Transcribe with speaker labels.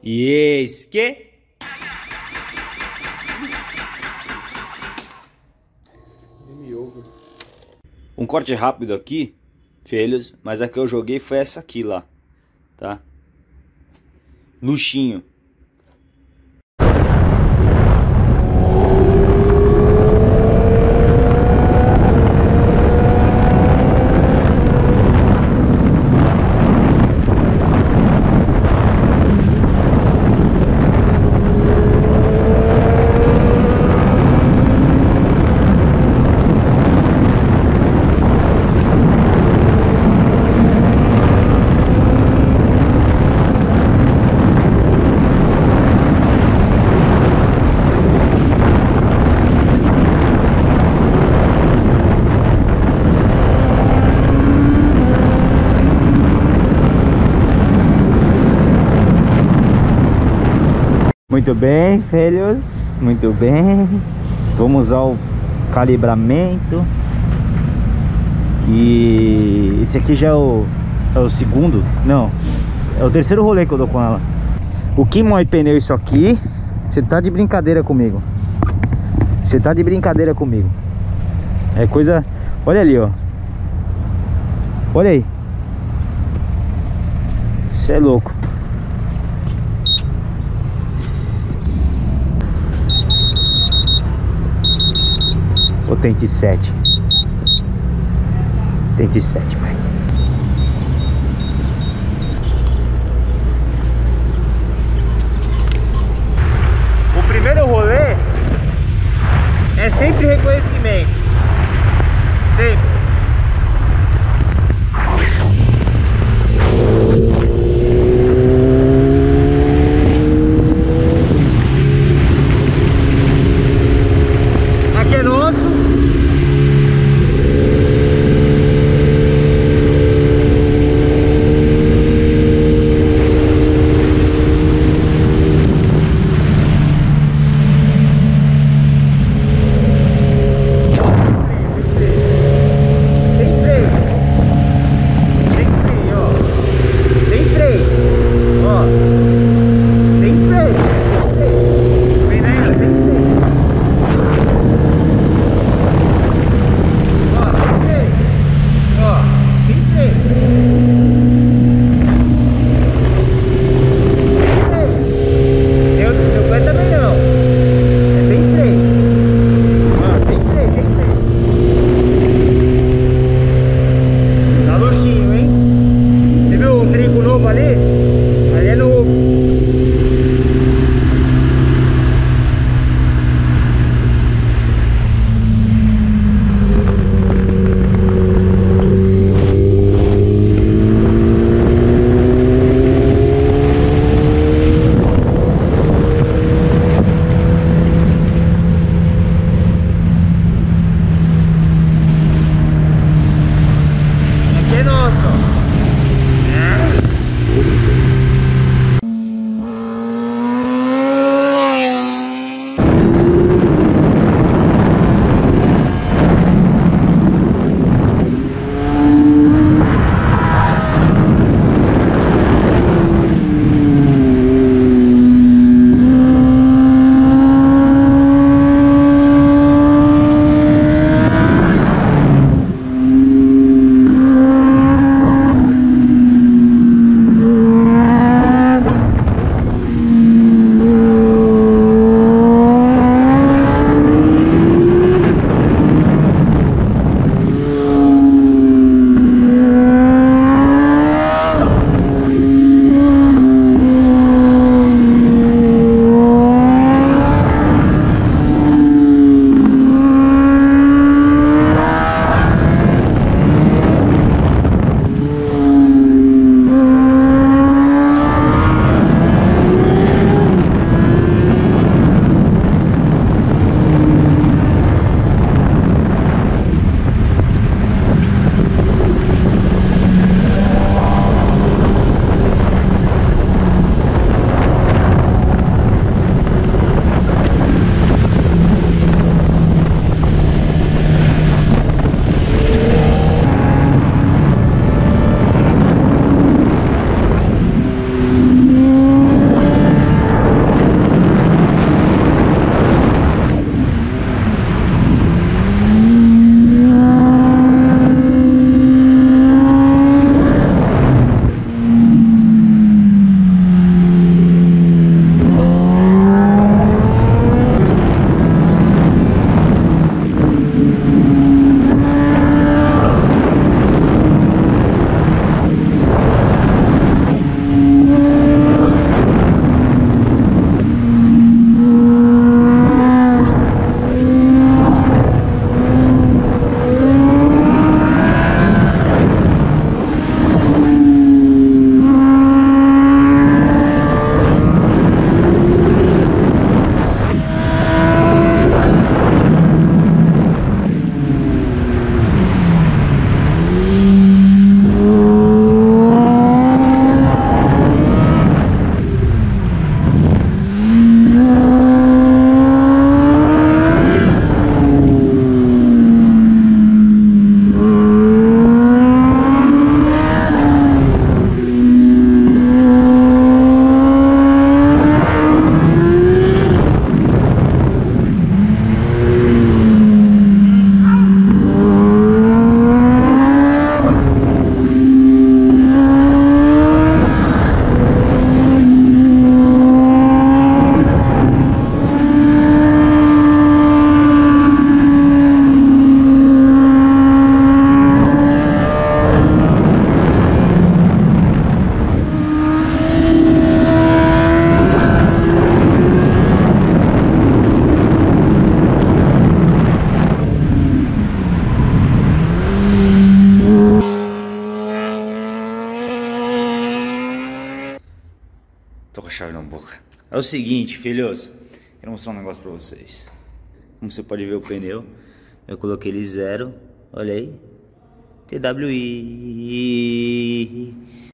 Speaker 1: E eis que... Um corte rápido aqui, filhos, mas a que eu joguei foi essa aqui lá, tá? Luxinho. Muito bem, filhos, muito bem. Vamos usar o calibramento. E esse aqui já é o segundo, não, é o terceiro rolê que eu dou com ela. O que moe pneu isso aqui? Você tá de brincadeira comigo? Você tá de brincadeira comigo? É coisa... Olha ali, ó. Olha aí. Isso é louco. Ou tente 7. Tente 7, vai. O primeiro rolê é sempre reconhecimento. Sempre. Aqui é nosso. Tô com a chave na boca. É o seguinte, filhos. Quero mostrar um negócio pra vocês. Como você pode ver o pneu, eu coloquei ele 0. Olha aí. TWI.